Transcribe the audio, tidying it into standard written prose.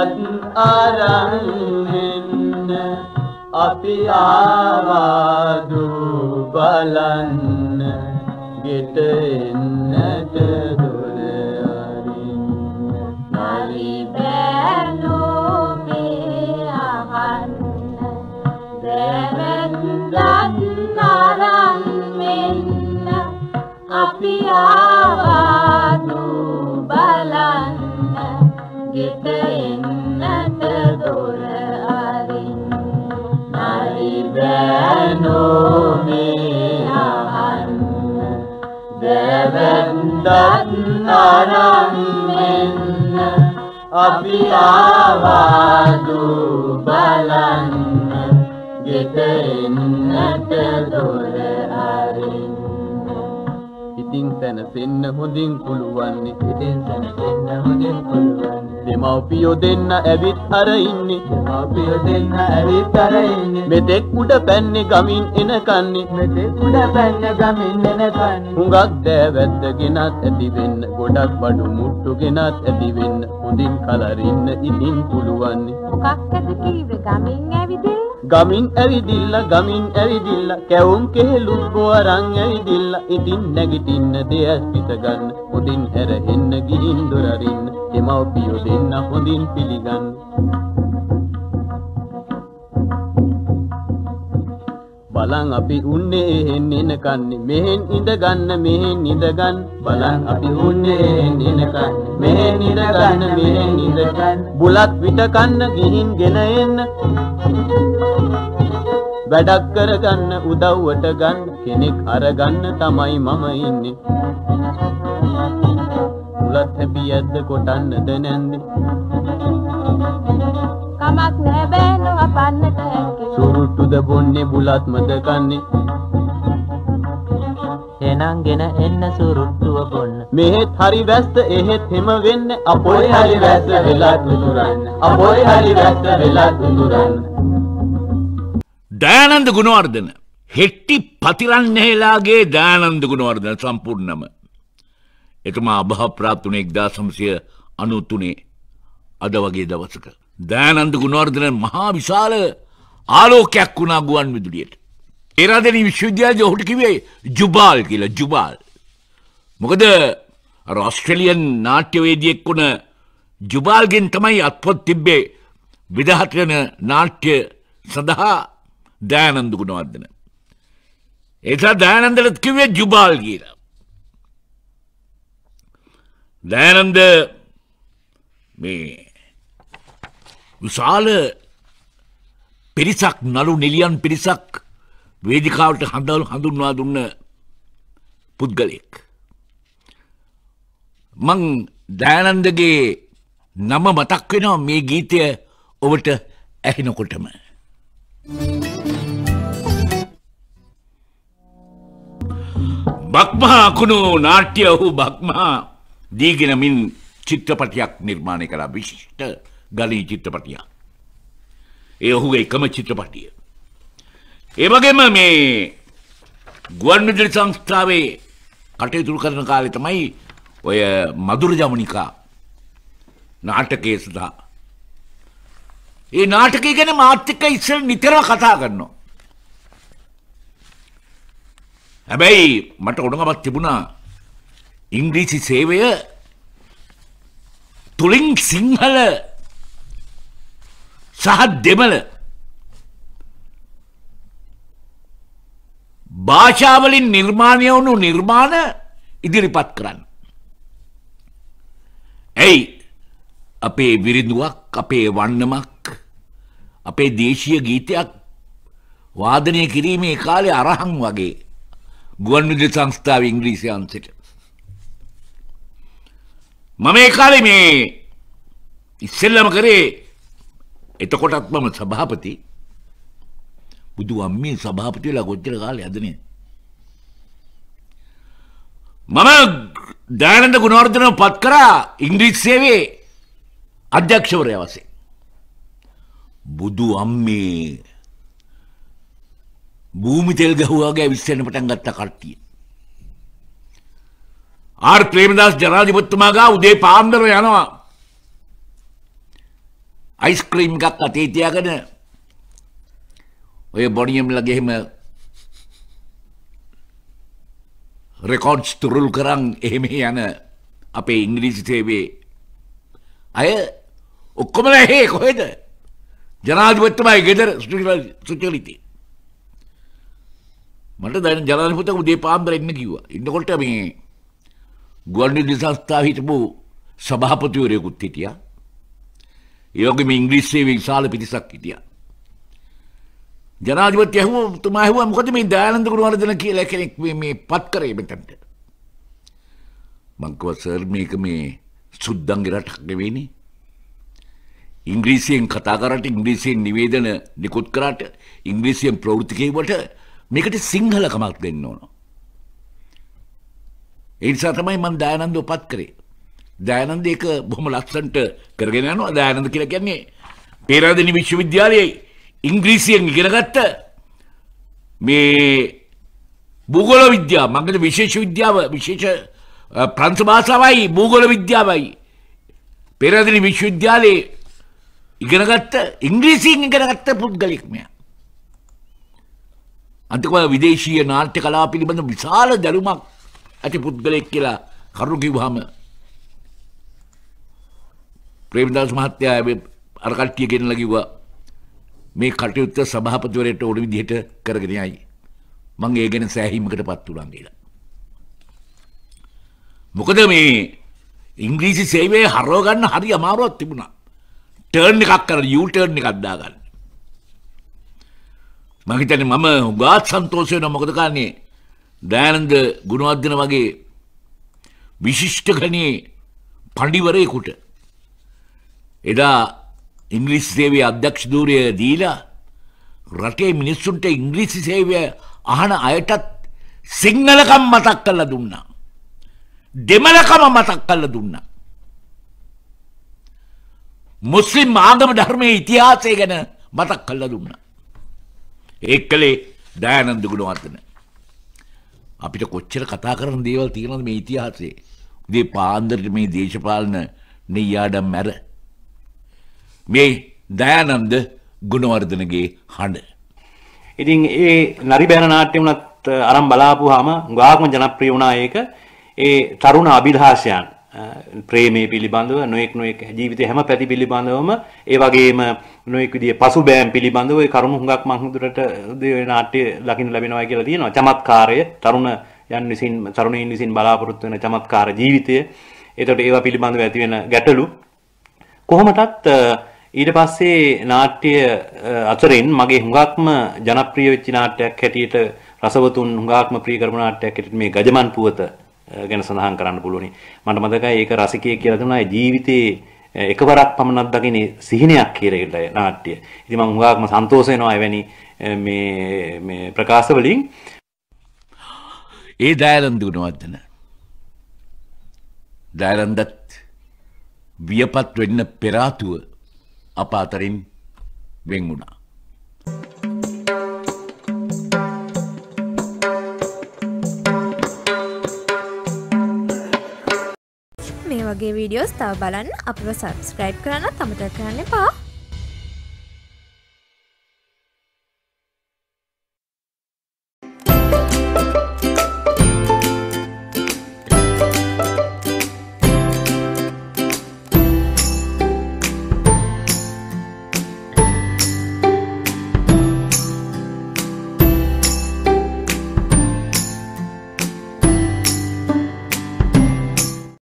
අරන් එන්න අපි ආවාදු බලන්න ගෙට එන්නට දොර අරින්න නරි බෑනෝ මේ අහන්න දෙවෙන්දත් අරන් එන්න අපි ආවාදු බලන්න ගෙට එන්නට දොර අරින්න නරි බෑනෝ මේ අහන්න දෙවෙන්දත් අරන් එන්න අපි ආවාදු බලන්න ගෙට එන්නට දොර අරින්න ඉතින් සැනසෙන්න හොඳින් පුළුවන්නේ ඉතින් සැනසෙන්න හොඳින් පුළුවන්නේ දෙමව්පියෝ දෙන්න ඇවිත් අර ඉන්නේ දෙමව්පියෝ දෙන්න ඇවිත් අර ඉන්නේ මෙතෙක් උඩ පැන්නේ ගමින් එන කන්නේ මෙතෙක් උඩ පැන්නේ ගමින් එන කන්නේ හුඟක් දෑවැද්ද ගෙනත් ඇති වෙන්න ගොඩක් බඩු මුට්ටු ගෙනත් ඇති වෙන්න හොඳින් කලරින්න ඉතින් පුළුවන්නේ මොකක්ද කීවේ ගමින් ඇවිදින්න ගමින් ඇවිදිල්ල කැවුම් කෙහෙලුත් බොරන් ඇවිදිල්ල ඉතින් නැගිටින්න දෙයස් පිට ගන්න හොඳින් හැරෙන්න ගිහින් දොර අරින්න දෙමව්පියෝ දෙන්න හොඳින් පිළිගන්න බලන් අපි උන්නේ එහෙන් එන කන්නේ මෙහෙන් ඉඳ ගන්න බලන් අපි උන්නේ එහෙන් එන කන්නේ මෙහෙන් ඉඳ ගන්න බුලත් විත කන්න ගිහින් ගෙන එන්න වැඩක් කරගන්න උදව්වට ගන්න කෙනෙක් අරගන්න තමයි මම ඉන්නේ බුලත් හැපියද්ද කොටන්නද නැන්නේ කමක් නෑ බෑනෝ අපන්නට හැකි සුරුට්ටුද බොන්නේ බුලත්මද කන්නේ එහෙනම් ගෙන එන්න සුරුට්ටුව බොන්න මෙහෙත් හරි වැස්ස එහෙත් හිම වෙන්න අපොයි හරි වැස්ස වෙලත් උතුරන්න අපොයි හරි වැස්ස වෙලත් උතුරන්න දයානන්ද ගුණවර්ධන හෙට්ටි පතිරන්නේලාගේ දයානන්ද ගුණවර්ධන සම්පූර්ණම එතුමා අභාවප්‍රාප්ත වුණේ 1993 අද වගේ දවසක දයානන්ද ගුණවර්ධන මහා විශාල ආලෝකයක් වුණා ගුවන් විදුලියට එරාදෙණි විශ්වවිද්‍යාලයේ ඔහුට කිව්වේ ජුබාල් කියලා ජුබාල් මොකද අර ඕස්ට්‍රේලියන් නාට්‍යවේදියෙක් වුණ ජුබාල්ගෙන් තමයි අත්පොත් තිබ්බේ විදහත් වෙන නාට්‍ය සඳහා දයානන්ද ගුණවර්ධන ඒත් දයානන්දට කිව්වේ ජුබාල් කියලා දයානන්ද මේ විශාල පිරිසක් නළු නිලියන් පිරිසක් වේදිකාවට හඳුන්වා දුන්න පුද්ගලයෙක් මං දයානන්දගේ නම මතක් වෙනවා මේ ගීතය ඔබට ඇහෙනකොටම බක්මහා අකුණු නාට්‍ය ඔහු බක්මහා දීගෙන මින් චිත්‍රපටයක් නිර්මාණය කළා විශිෂ්ට ගලී චිත්‍රපටයක් ඒ ඔහුගේ එකම චිත්‍රපටිය ඒ වගේම මේ ගුවන් විදුලි සංස්ථාවේ කටයුතු කරන කාලේ තමයි ඔය මధుර ජවනිකා නාටකයේ සදා ඒ නාටකය ගැන මාත් එක්ක ඉස්සෙල් නිතරම කතා කරනවා හැබැයි මට උණගමක් තිබුණා ඉංග්‍රීසි සේවය තුලින් සිංහල සහ දෙමළ භාෂාවලින් නිර්මාණය වුණු නිර්මාණ ඉදිරිපත් කරන්න. ඇයි අපේ විරිඳුවක් අපේ වන්නමක් අපේ දේශීය ගීතයක් වාදනය කිරීමේ කාලේ අරහන් වගේ ගුවන් විදුලි සංස්ථාවේ ඉංග්‍රීසි අංශෙට මම ඒ කාලේ මේ ඉස්සෙල්ලම කරේ එතකොටත් මම සභාපති බුදු අම්මේ සභාපති වෙලා කොච්චර කාලේ අදනේ මම දයානන්ද ගුණවර්ධන පත් කරා ඉංග්‍රීසි සේවයේ අධ්‍යක්ෂවරයා වශයෙන් බුදු අම්මේ භූමි තෙල් ගහුවාගේ විශ්සෙන්න පටන් ගත්ත කට්ටිය ආර් ප්‍රේමදාස ජනාධිපතිතුමා ගා උදේ පාන්දර යනවා අයිස්ක්‍රීම් එකක් අතේ තියාගෙන ඔය බොනියම්ලගේ එහෙම රෙකෝඩ්ස් තුරුල් කරන් එහෙම යන අපේ ඉංග්‍රීසි සේවයේ අය ඔක්කොමලා හේ කොහෙද ජනාධිපතිතුමායි ගෙදර සුචරිතේ මට දැන් ජනාධිපතිතුමා උදේ පාන්දර එන්න කිව්වා. ඉන්නකොට මේ ගුවන්විදුලි සංස්ථාවේ හිටපු සභාපතිවරයෙකුත් හිටියා. ඒ වගේම ඉංග්‍රීසි සේවයේ විශාල පිරිසක් හිටියා. ජනාධිපති තුමා ඇහුවා මොකද මේ දයානන්ද ගුණවර්ධන කියලා කෙනෙක් මේ පත් කරේ මෙතනට. මං කිව්වා සර් මේක මේ සුද්දන්ගේ රටක් නෙවෙයිනේ. ඉංග්‍රීසියෙන් කතා කරාට ඉංග්‍රීසියෙන් නිවේදන නිකුත් කරාට ඉංග්‍රීසියෙන් ප්‍රවෘත්ති කියවට මේකට සිංහලකමක් දෙන්න ඕන. ඒ නිසා තමයි මම දයානන්දව පත් කරේ. දයානන්ද ඒක බොහොම ලස්සනට කරගෙන යනවා. දයානන්ද කියලා කියන්නේ පේරාදෙණි විශ්වවිද්‍යාලයේ ඉංග්‍රීසියෙන් ඉගෙනගත්ත මේ භූගෝල විද්‍යාව මගද විශේෂ විද්‍යාව විශේෂ ප්‍රංශ භාෂාවයි භූගෝල විද්‍යාවයි පේරාදෙණි විශ්වවිද්‍යාලයේ ඉගෙනගත්ත ඉංග්‍රීසියෙන් ඉගෙනගත්ත පුද්ගලෙක් මෙයා. අන්තිමට විදේශීය නාට්‍ය කලාව පිළිබඳ විශාල දැනුමක් ඇති පුද්ගලෙක් කියලා කරුණු කිව්වහම ප්‍රේමදාස මහත්තයා අර කට්ටිය ගෙනලා කිව්වා මේ කටයුත්ත සභාපතිවරයාට ඕන විදිහට කරගෙන යයි. මම ඒ ගැන සෑහීමකටපත් වුණා කියලා. මොකද මේ ඉංග්‍රීසි සේවයේ හරව ගන්න හරි අමාරුවක් තිබුණා. ටර්න් එකක් කරලා යූ ටර්න් එකක් දාගන්න. මම හිතන්නේ මම උගාත් සන්තෝෂ වෙනවා මොකද කාන්නේ දයානන්ද ගුණවර්ධන වගේ විශිෂ්ට ගණයේ පඬිවරයෙකුට එදා ඉංග්‍රීසි සේවයේ අධ්‍යක්ෂ ධූරය දීලා රටේ මිනිස්සුන්ට ඉංග්‍රීසි සේවය අහන අයටත් සිංහලකම් මතක් කරලා දුන්නා. දෙමළකම මතක් කරලා දුන්නා. මුස්ලිම් ආගම ධර්මයේ ඉතිහාසය ගැන මතක් කරලා දුන්නා. ඒකලේ දයානන්ද ගුණවර්ධන. අපිට කොච්චර කතා කරන දේවල් තියෙනවද මේ ඉතිහාසයේ. උදේ පාන්දරට මේ දේශපාලන නෙయ్యాඩම් මැර මේ දයානන්ද ගුණවර්ධනගේ හඬ. ඉතින් ඒ නරිබෑන නාට්‍ය වුණත් අරන් බලාපුවාම ගාගම ජනප්‍රිය වුණා ඒක. ඒ තරුණ අභිලාෂයන් ප්‍රේමයේ පිළිබඳව නොඑක් ජීවිතේ හැම පැති පිළිබඳවම ඒ වගේම නොඑක් විදිහේ පසුබෑම් පිළිබඳව ඒ කරුණු හුඟක් මම හුදුරට ඒ නාට්‍ය ලකින්න ලැබෙනවා කියලා තියෙනවා. චමත්කාරය තරුණයින් විසින් බලාපොරොත්තු වෙන චමත්කාර ජීවිතය. ඒකට ඒවා පිළිබඳව ඇති වෙන ගැටලු කොහොමටත් ඊට පස්සේ නාට්‍ය අතරින් මගේ හුඟක්ම ජනප්‍රිය වෙච්ච නාට්‍යයක් හැටියට රසවතුන් හුඟක්ම ප්‍රිය කරපු නාට්‍යයක් හැටියට මේ ගජමන් පුවත ගැන සඳහන් කරන්න පුළුවනි. මට මතකයි ඒක රසිකයෙක් කියලා දුන්නා ජීවිතේ එකවරක් පමණක් දකින සිහිනයක් කියලා නාට්‍ය. ඉතින් මම හුඟක්ම සන්තෝෂ වෙනවා එවැනි මේ ප්‍රකාශ වලින්. ඒ දයානන්ද ගුණවර්ධන දයානන්දත් වියපත් වෙන්න පෙර ආතුව අප අතරින් වෙන් වුණා. මේ වගේ වීඩියෝස් තව බලන්න අපිව සබස්ක්‍රයිබ් කරන්න අමතක කරන්න එපා.